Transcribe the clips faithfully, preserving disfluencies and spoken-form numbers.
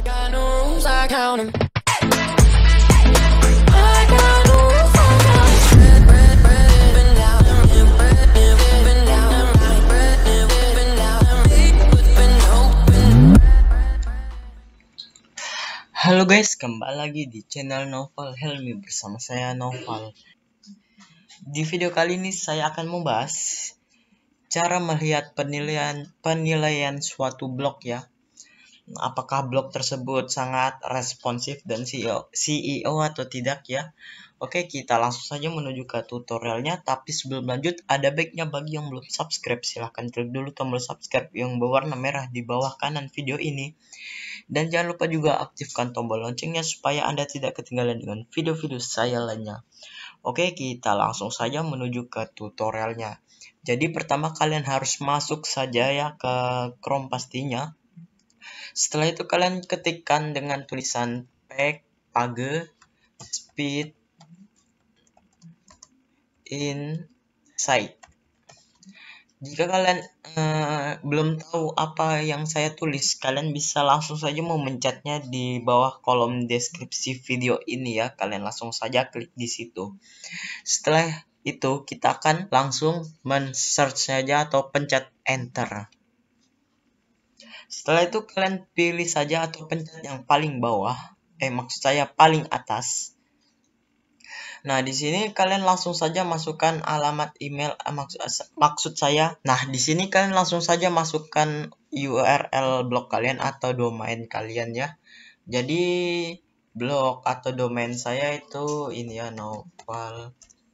Halo guys, kembali lagi di channel Novel Helmi bersama saya Novel. Di video kali ini saya akan membahas cara melihat penilaian penilaian suatu blog ya. Apakah blog tersebut sangat responsif dan C E O atau tidak ya? Oke, kita langsung saja menuju ke tutorialnya. Tapi sebelum lanjut, ada baiknya bagi yang belum subscribe, silahkan klik dulu tombol subscribe yang berwarna merah di bawah kanan video ini. Dan jangan lupa juga aktifkan tombol loncengnya supaya Anda tidak ketinggalan dengan video-video saya lainnya. Oke, kita langsung saja menuju ke tutorialnya. Jadi pertama kalian harus masuk saja ya ke Chrome pastinya. Setelah itu kalian ketikkan dengan tulisan page speed insight. Jika kalian eh, belum tahu apa yang saya tulis, kalian bisa langsung saja memencetnya di bawah kolom deskripsi video ini ya. Kalian langsung saja klik di situ. Setelah itu kita akan langsung men-search saja atau pencet enter. Setelah itu kalian pilih saja atau pencet yang paling bawah, eh maksud saya paling atas. Nah, di sini kalian langsung saja masukkan alamat email, eh, maksud, maksud saya. Nah, di sini kalian langsung saja masukkan U R L blog kalian atau domain kalian ya. Jadi blog atau domain saya itu ini ya, novel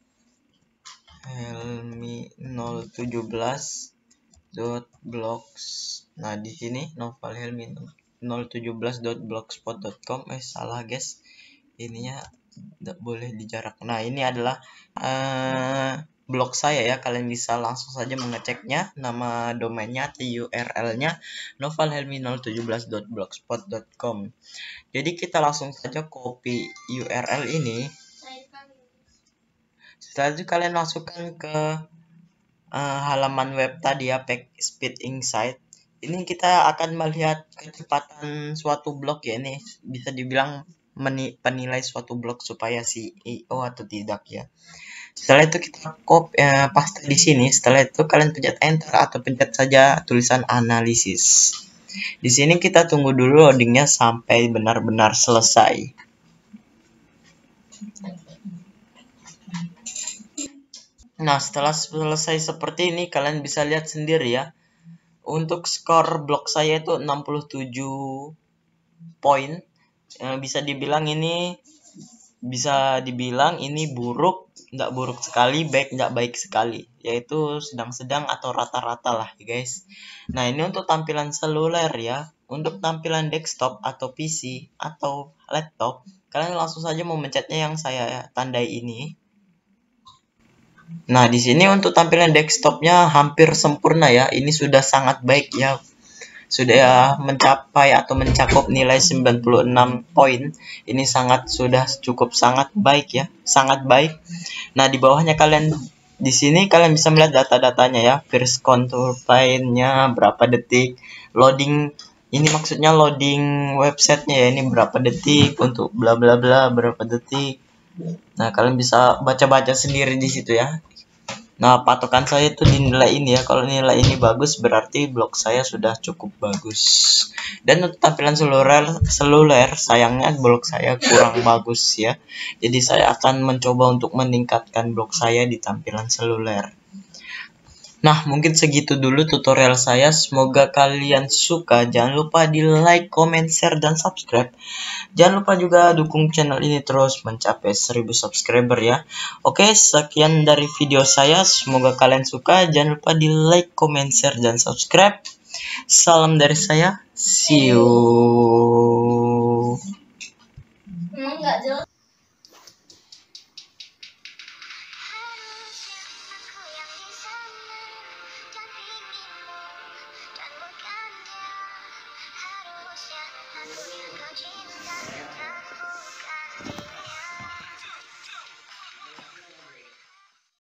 helmi nol satu tujuh dot blogs. Nah, di sini novel helmi nol satu tujuh dot blogspot dot com. Eh salah guys, ininya tidak boleh dijarak. Nah, ini adalah uh, blog saya ya. Kalian bisa langsung saja mengeceknya, nama domainnya atau U R L-nya novel helmi nol satu tujuh dot blogspot dot com. Jadi kita langsung saja copy U R L ini. Setelah itu kalian masukkan ke uh, halaman web tadi ya, page speed insight. Ini kita akan melihat kecepatan suatu blog ya. Ini bisa dibilang penilai suatu blog supaya C E O atau tidak ya. Setelah itu kita copy eh, paste di sini. Setelah itu kalian pencet enter atau pencet saja tulisan analisis. Di sini kita tunggu dulu loadingnya sampai benar-benar selesai. Nah, setelah selesai seperti ini kalian bisa lihat sendiri ya. Untuk skor blog saya itu enam puluh tujuh poin. Bisa dibilang ini bisa dibilang ini buruk, nggak buruk sekali, baik nggak baik sekali, yaitu sedang-sedang atau rata-rata lah guys. Nah, ini untuk tampilan seluler ya. Untuk tampilan desktop atau P C atau laptop, kalian langsung saja memencetnya yang saya tandai ini. Nah, di sini untuk tampilan desktopnya hampir sempurna ya. Ini sudah sangat baik ya. Sudah mencapai atau mencakup nilai sembilan puluh enam poin. Ini sangat sudah cukup sangat baik ya, sangat baik. Nah, di bawahnya kalian di sini kalian bisa melihat data-datanya ya. First control file-nya berapa detik, loading ini maksudnya loading websitenya ya, ini berapa detik, untuk bla bla bla berapa detik. Nah, kalian bisa baca-baca sendiri di situ ya. Nah, patokan saya itu di nilai ini ya. Kalau nilai ini bagus berarti blog saya sudah cukup bagus. Dan untuk tampilan seluler, seluler sayangnya blog saya kurang bagus ya. Jadi saya akan mencoba untuk meningkatkan blog saya di tampilan seluler. Nah, mungkin segitu dulu tutorial saya. Semoga kalian suka. Jangan lupa di like, comment, share, dan subscribe. Jangan lupa juga dukung channel ini terus mencapai seribu subscriber ya. Oke, sekian dari video saya. Semoga kalian suka. Jangan lupa di like, comment, share, dan subscribe. Salam dari saya. See you.